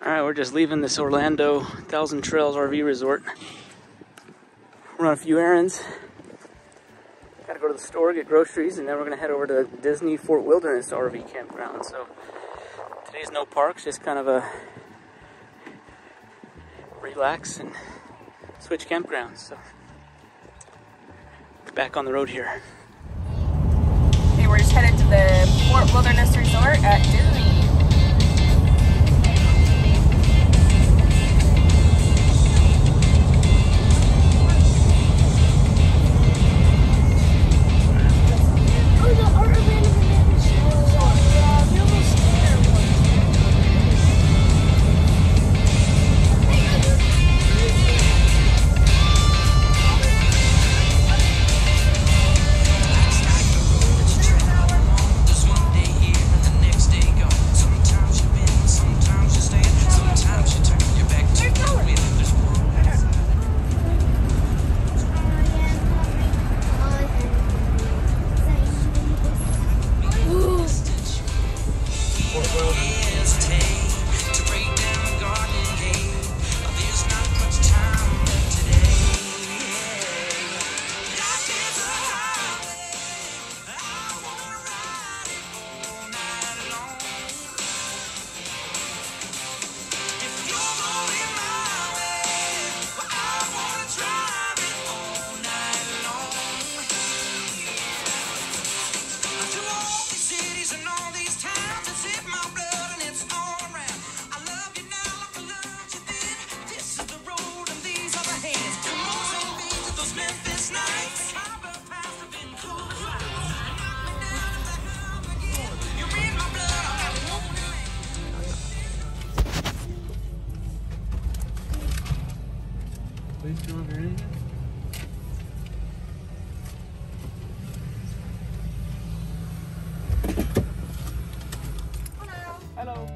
Alright, we're just leaving this Orlando Thousand Trails RV Resort. Run a few errands. Gotta go to the store, get groceries, and then we're gonna head over to Disney Fort Wilderness RV Campground. So today's no parks, just kind of a relax and switch campgrounds. So back on the road here. Okay, we're just headed to the Fort Wilderness Resort at Disney. Please turn off your engine. Hello.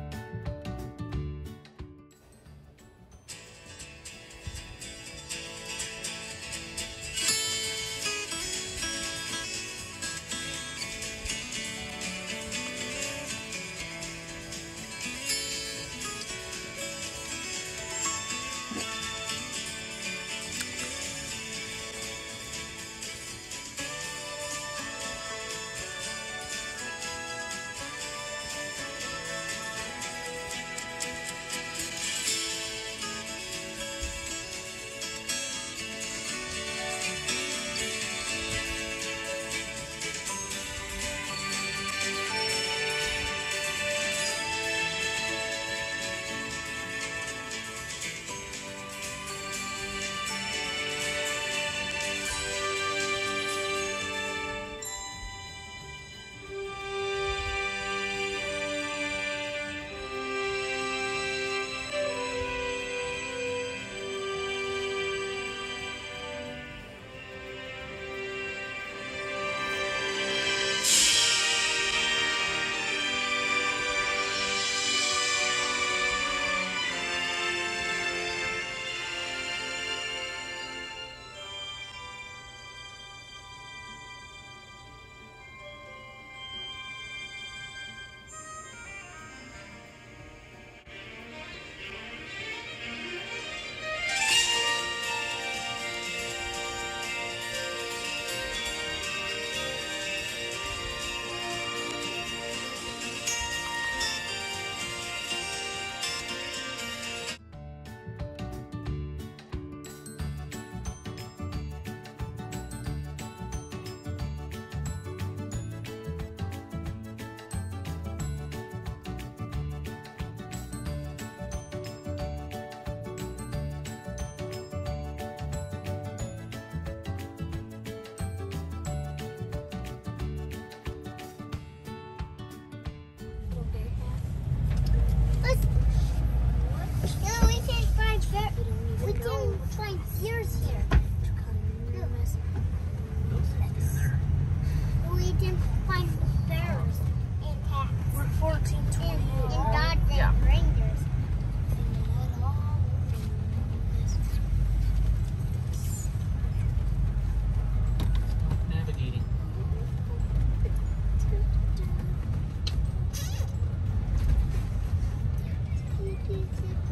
Thank you.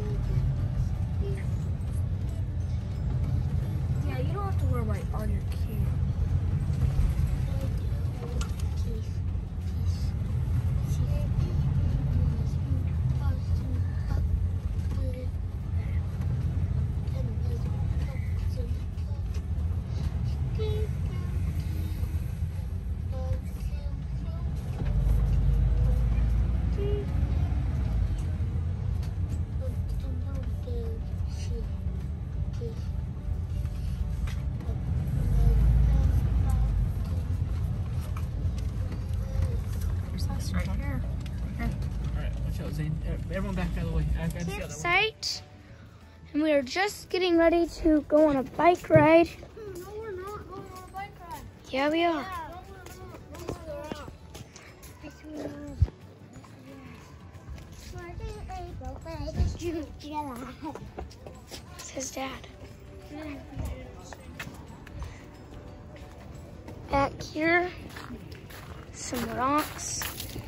on your key. Right here. Alright, watch out, Zane. Everyone back out of the way. Campsite. And we are just getting ready to go on a bike ride. No, we're not going on a bike ride. Yeah, we are. It's his dad. Back here, some rocks.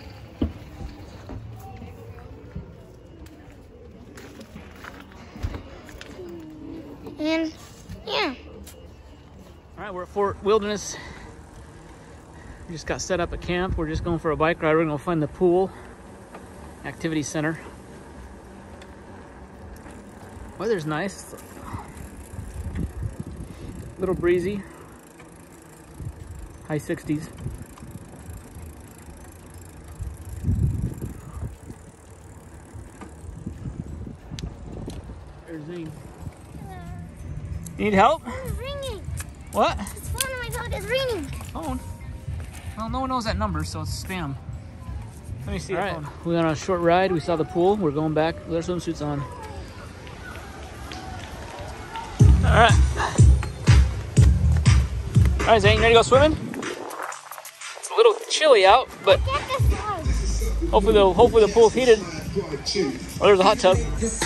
And yeah. Alright, we're at Fort Wilderness. We just got set up at camp. We're just going for a bike ride. We're gonna find the pool, activity center. Weather's nice. A little breezy. High 60s. There's Zane. You need help? It's ringing. What? This phone on my phone is ringing. Phone? Well, no one knows that number, so it's spam. Let me see. All right, we went on a short ride. We saw the pool. We're going back with our swimsuits on. All right. All right, Zane, you ready to go swimming? It's a little chilly out, but hopefully the pool's heated. Oh, there's a hot tub.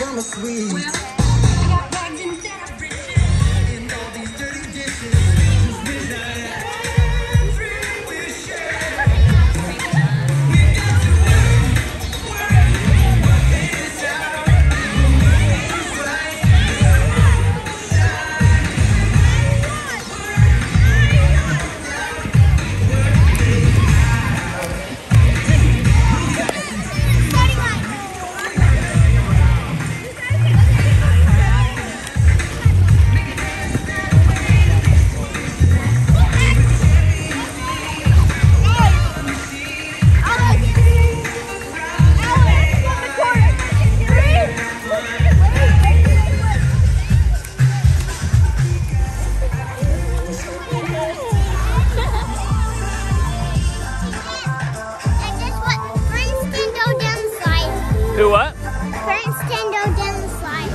Do what? First Nintendo down the slide.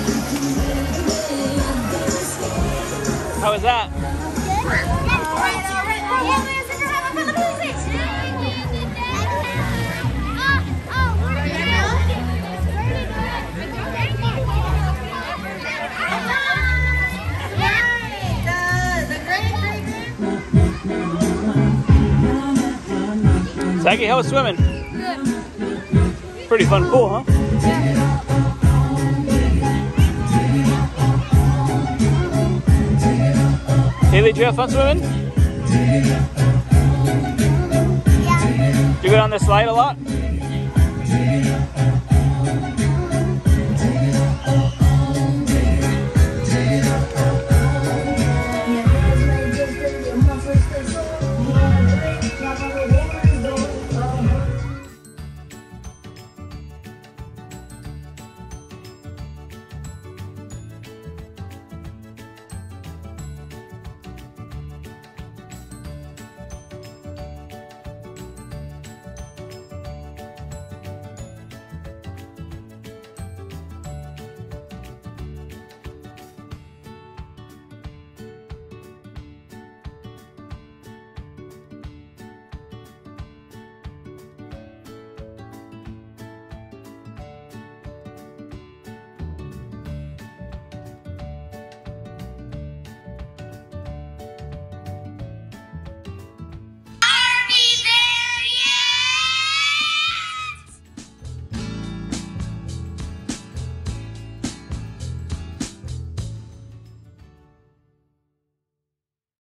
How was that? Zachy, how was swimming? Good. Pretty fun pool, huh? Haley, did you have fun swimming? Yeah. Did you go down the slide a lot?